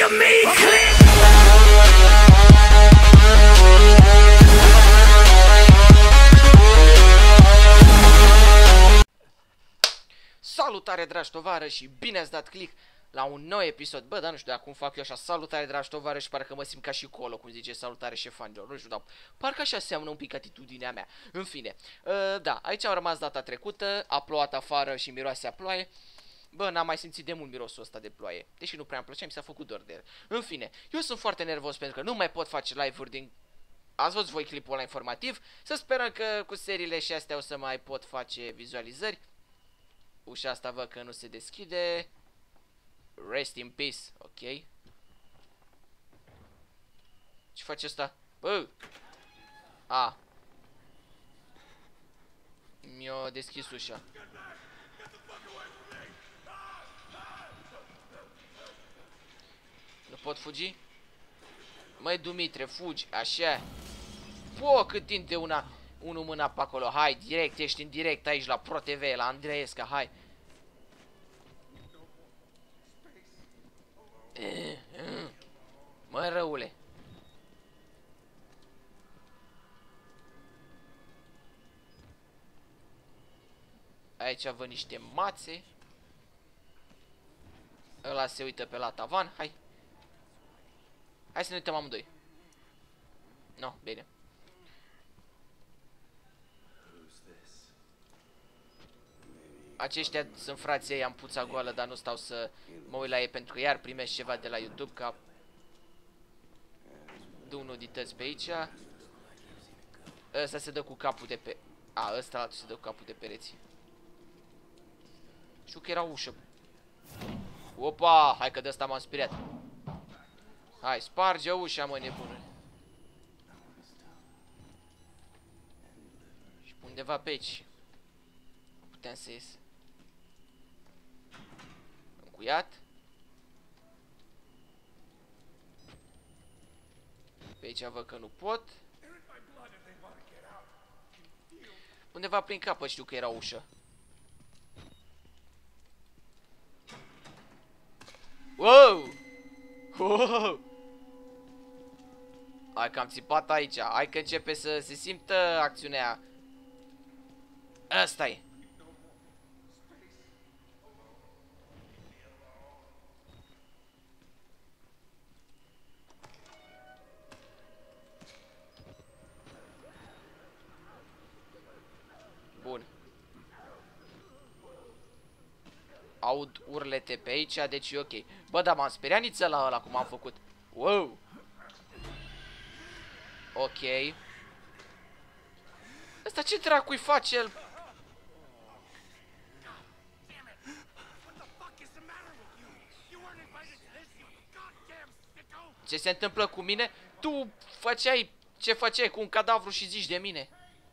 of me clear. Salutare, dragi tovarăși, și bine ați dat click la un nou episod. Bă, dar nu știu dacă cum fac eu așa. Salutare, dragi tovarăși, parcă mă simt ca și Colo, cum zice salutare șefanilor. Nu știu, dar parcă așa seamănă un pic atitudinea mea. În fine, da, aici am rămas data trecută. A plouat afară și miroase a ploaie. Bă, n-am mai simțit de mult mirosul ăsta de ploaie. Deși nu prea îmi plăcea, mi s-a făcut dor de el. În fine, eu sunt foarte nervos pentru că nu mai pot face live-uri din... Ați văzut voi clipul ăla informativ. Să sperăm că cu seriile și astea o să mai pot face vizualizări. Ușa asta văd că nu se deschide. Rest in peace, ok. Ce face asta? Bă! A. Mi-a deschis ușa. Nu pot fugi? Măi, Dumitre, fugi, așa. Po, cât tinte unul mâna pe acolo. Hai, direct, ești în direct aici la Pro TV, la Andreesca, hai. Mă, răule. Aici văd niște mațe. Ăla se uită pe la tavan, hai. Hai să ne uităm amândoi. No, bine. Aceștia sunt frații ei, am puța goală, dar nu stau să mă uit la ei pentru că iar primesc ceva de la YouTube, ca dă un nudități pe aici. Ăsta se dă cu capul de pe... A, ăsta altul se dă cu capul de pereți. Știu că era ușă. Opa, hai că de ăsta m-am speriat. Hai, sparge ușa, mă, nebunule. Și undeva pe aici puteam să ies. Încuiat. Pe aici văd că nu pot. Undeva prin capăt știu că era ușă. Wow! Wow! Hai că am țipat aici. Hai că începe să se simtă acțiunea. Asta-i. Bun. Aud urlete pe aici, deci e ok. Bă, dar m-am speriat niță la ăla cum am făcut. Wow. Ok. Ăsta ce dracu-i face el? Ce se întâmplă cu mine? Tu făceai ce făceai cu un cadavru și zici de mine?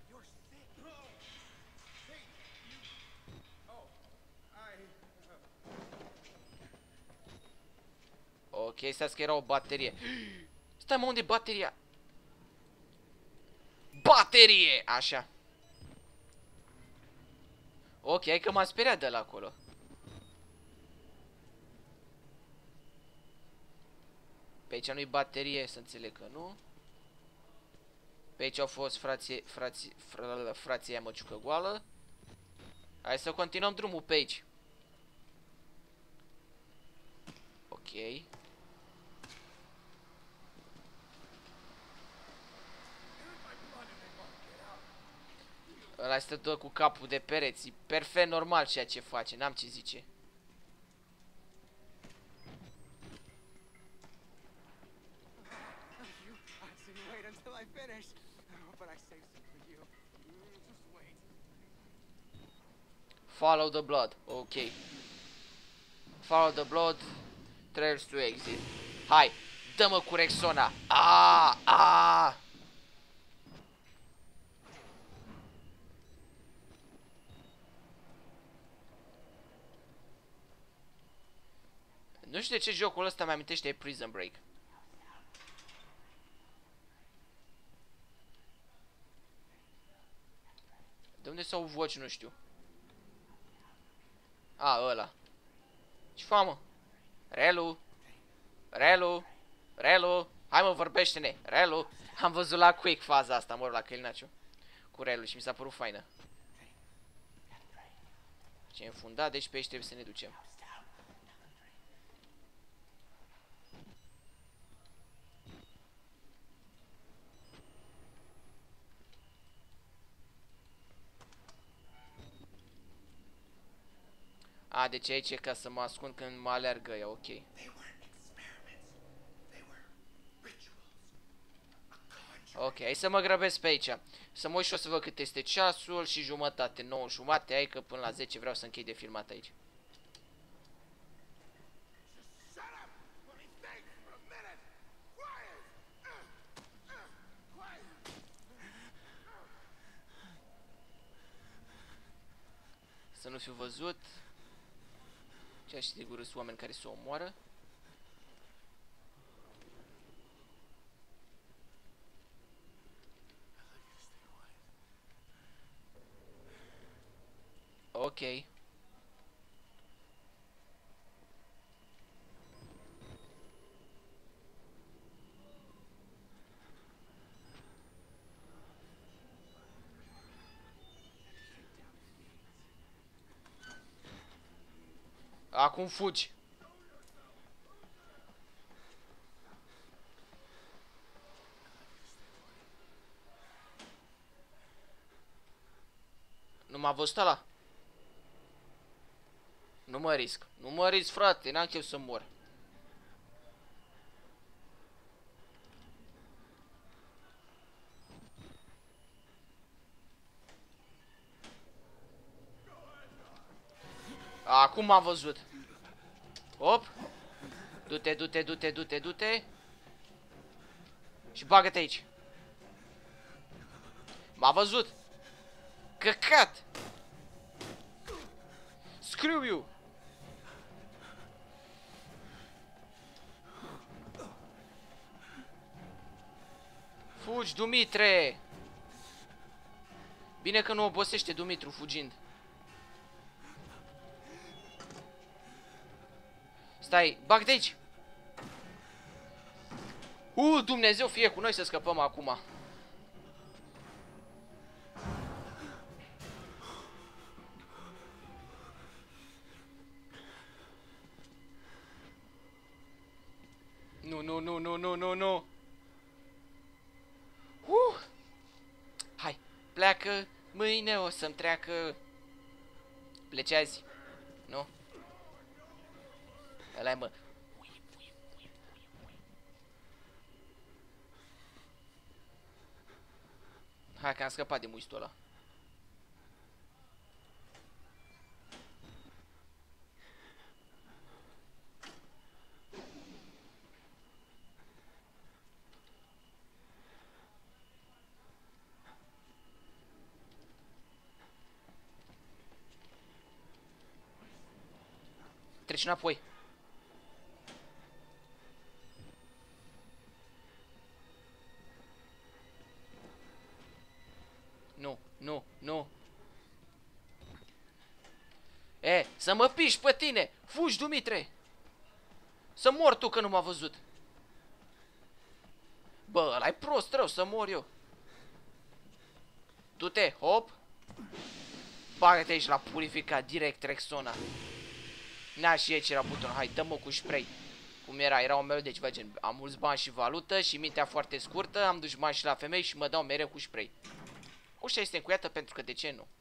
Ok, stați că era o baterie. Stai, mă, unde e bateria? Baterie! Așa. Ok, hai că m-am speriat de la acolo. Pe aici nu-i baterie, să înțeleg că nu. Pe aici au fost frații aia măciucă goală. Hai să continuăm drumul pe aici. Ok. Ăla stă tot cu capul de pereți. Perfect normal ceea ce face, n-am ce zice. Follow the blood, ok. Follow the blood, trails to exit. Hai, dă-mă cu Rexona. Aaaa. Nu știu de ce jocul ăsta mi amintește de Prison Break. De unde s-au voci, nu știu. A, ăla. Ce fac, mă? Relu? Relu? Relu? Hai mă, vorbește-ne. Relu? Am văzut la Quake faza asta, mă rog, la Călinaciu. Cu Relu și mi s-a părut faină. Ce înfundat, deci pe aici trebuie să ne ducem. A, deci aici e ca să mă ascund când mă alergă ea, ok. Ok, hai să mă grăbesc pe aici. Să mă uit și o să văd cât este ceasul și jumătate, 9 jumate, hai că până la 10 vreau să închei de filmat aici. Să nu fiu văzut. Ceea și sigur sunt oameni care se omoară. Ok. Acum fugi. Nu m-a văzut ăla? Nu mă risc. Nu mă risc, frate, n-am chef să mor. Acum m-a văzut. Op. Du-te, du-te, du-te, du-te, du-te. Și bagă-te aici. M-a văzut. Căcat. Screw you. Fugi, Dumitre. Bine că nu obosește Dumitru fugind. Stai, bag de aici. Dumnezeu fie cu noi să scăpăm acum. Nu, nu, nu, nu, nu, nu, nu. Hai, pleacă. Mâine o să-mi treacă. Plece azi. Nu? Ăla-i, mă. Hai că am scăpat de muistul ăla. Treci înapoi. Nu, nu, nu. Să mă piși pe tine. Fugi, Dumitre. Să mor tu că nu m-a văzut. Bă, ăla-i prost rău, să mor eu. Du-te, hop. Bagă-te aici la purificat, direct Rexona. Na, și aici era buton. Hai, dă-mă cu spray. Cum era un meu, deci vă gen, am mulți bani și valută și mintea foarte scurtă, am dus bani și la femei și mă dau mereu cu spray. Ușa este încuiată pentru că de ce nu?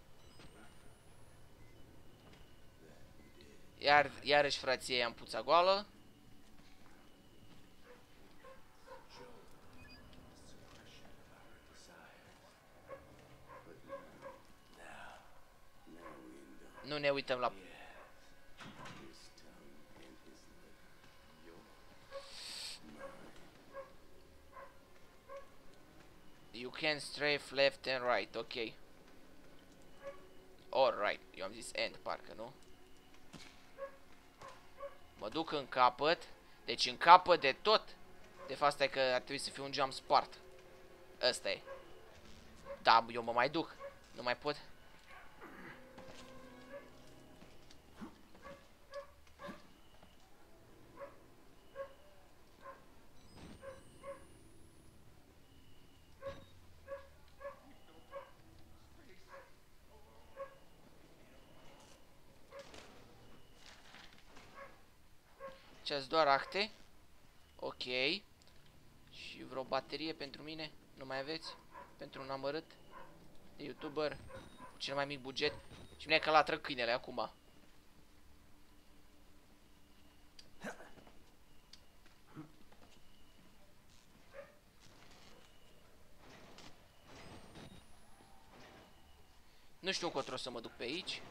Iarăși frație i-am puța goală. Nu ne uităm la... You can strafe left and right, ok. Alright, eu am zis end, parcă, nu? Mă duc în capăt. Deci în capăt de tot. De fapt, stai că ar trebui să fie un geam spart. Ăsta e. Da, eu mă mai duc. Nu mai pot. Aici doar acte. Ok. Și vreo baterie pentru mine? Nu mai aveți? Pentru un amărât de YouTuber cu cel mai mic buget. Și vine că latră câinele acum. Nu știu încotro să mă duc pe aici.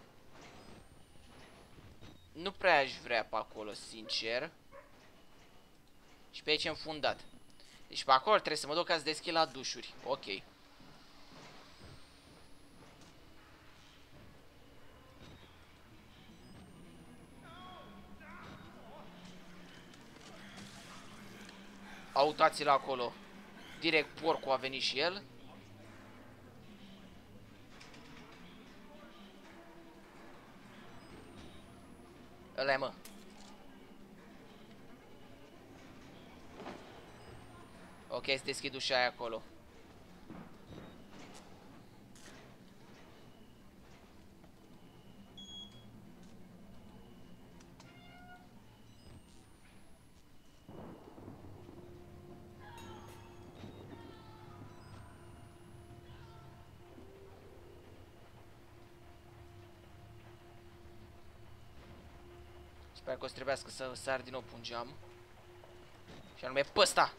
Nu prea aș vrea pe acolo, sincer. Și pe aici e înfundat. Deci pe acolo trebuie să mă duc ca să deschid la dușuri. Ok. Autați-l acolo. Direct porcul a venit și el. Ăla e, mă. Ok, să deschid ușa aia acolo. Sper că o să trebuiască să sar din nou pe un geam. Și anume pe ăsta.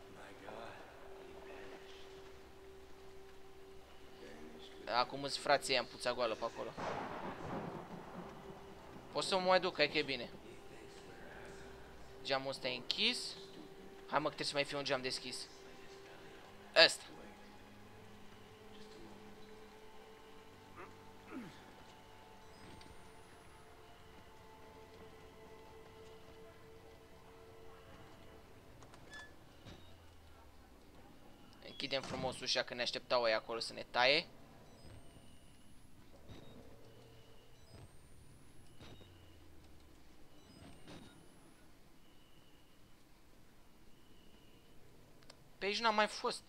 Acum îți frații am puța goală pe acolo. Pot să mă mai duc, hai că e bine. Geamul ăsta e închis. Hai, mă, că trebuie să mai fie un geam deschis. Ăsta. Închidem frumos ușa, că ne așteptau aia acolo să ne taie. Pe aici n-am mai fost.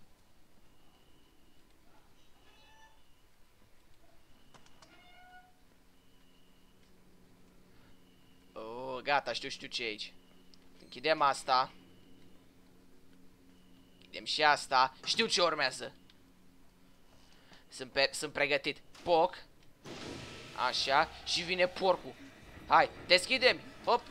Oh, gata, știu ce e aici. Închidem asta. Închidem și asta. Știu ce urmează. Sunt pregătit. Poc. Așa. Și vine porcul. Hai, deschidem. Hop.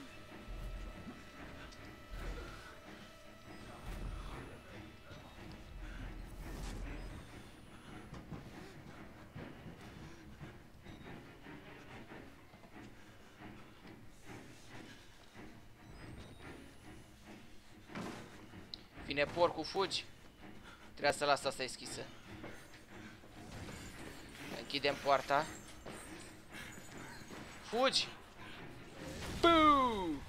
Vine porcul, fugi. Trebuie să las asta deschisă. Închidem poarta. Fugi. Buu!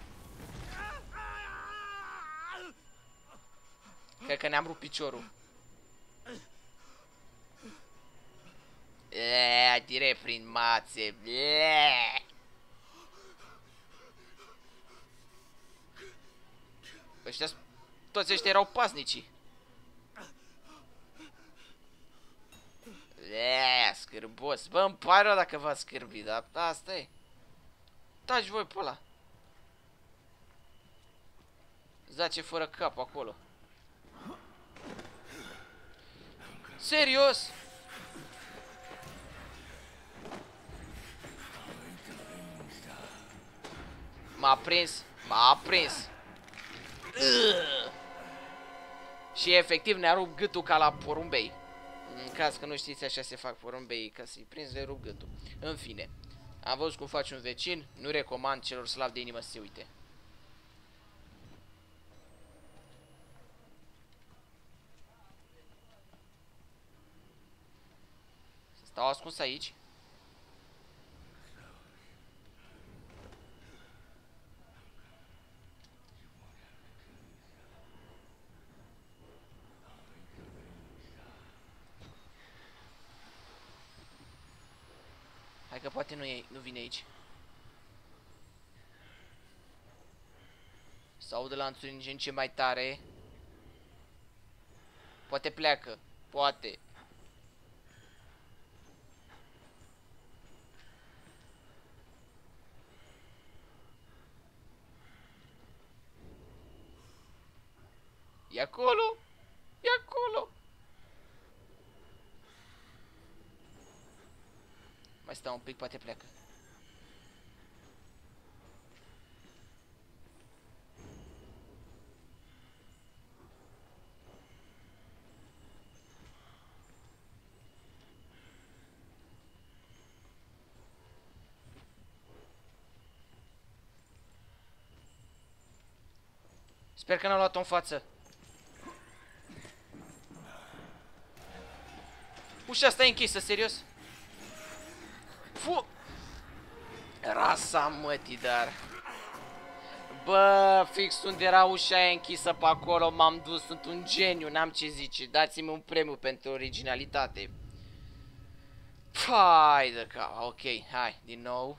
Cred că ne-am rupt piciorul. Direct prin mațe. Ăștia, toți ăștia erau pasnicii. Scârbos. Bă, îmi pare rău dacă v-ați scârbit, dar asta e. Taci voi pe ăla. Zace fără cap acolo. Serios? M-a prins. M-a prins. Și efectiv ne-a rupt gâtul ca la porumbei. În caz că nu știți, așa se fac porumbei, ca să-i prinzi, le rup gâtul. În fine, am văzut cum faci un vecin. Nu recomand celor slabi de inimă să se uite. Stau ascuns aici. Hai că poate nu vine aici. S-audă lanțuri din ce mai tare. Poate pleacă. Poate. E acolo. E acolo. Mai stau un pic, poate pleacă. Sper că n-a luat-o în față. Ușa asta e închisă, serios? Fu! Rasa mătii, dar... Bă, fix unde era ușa aia închisă pe acolo, m-am dus, sunt un geniu, n-am ce zice. Dați-mi un premiu pentru originalitate. Hai de ca, ok, hai, din nou.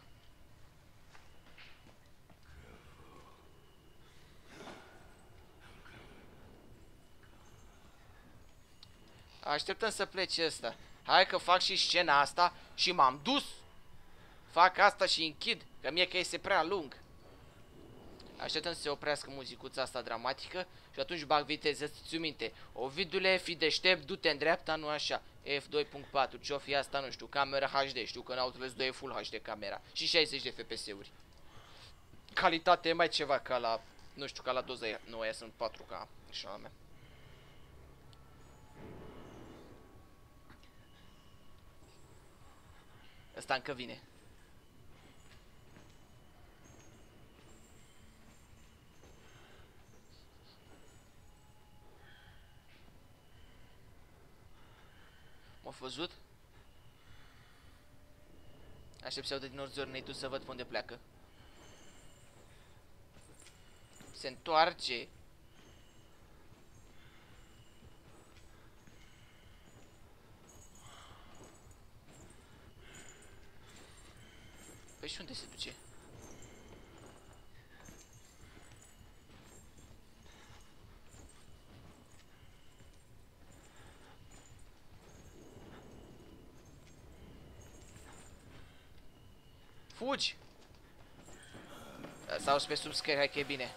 Așteptăm să plece ăsta. Hai că fac și scena asta și m-am dus. Fac asta și închid, că mie că este prea lung. Așteptăm să se oprească muzicuța asta dramatică și atunci bag viteză, ți-ți minte. Ovidule, fi deștept, du-te în dreapta, nu așa. F2.4, ce-o fi asta, nu știu, camera HD, știu că în Outlast 2 e Full HD camera. Și 60 de FPS-uri. Calitate e mai ceva ca la, nu știu, ca la doza aia, nu, aia sunt 4K, și la mea. Ăsta încă vine. M-a văzut? Aștept să audă din Orzornei să văd unde pleacă. Se întoarce. Păi și unde se duce? Fugi! Sau pe subscări, hai că e bine.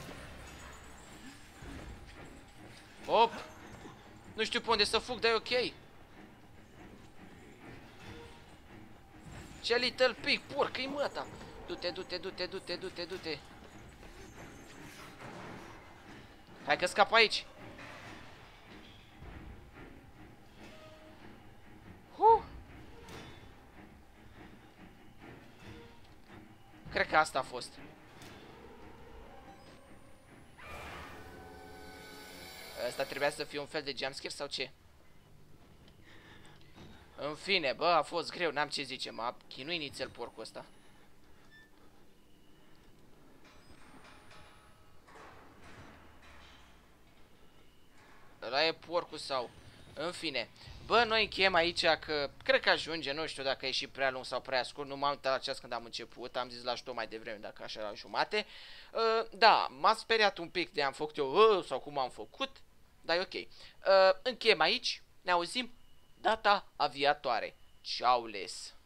Hop! Nu știu pe unde să fug, dar e ok. Ce little pig, porcă-i măta! Du-te, du-te, du-te, du-te, du-te, du-te. Hai că scap aici. Cred că asta a fost. Asta trebuia să fie un fel de jumpscare sau ce? În fine, bă, a fost greu, n-am ce zice, m-a chinuit nițel porcul ăsta. Ăla e porcul sau... În fine. Bă, noi încheiem aici că... Cred că ajunge, nu știu dacă e și prea lung sau prea scurt. Nu m-am uitat la ceas când am început. Am zis la tot mai devreme dacă așa la jumate. Da, m-a speriat un pic de am făcut eu sau cum am făcut. Dar e ok. Încheiem aici. Ne auzim data viitoare. Ciao les.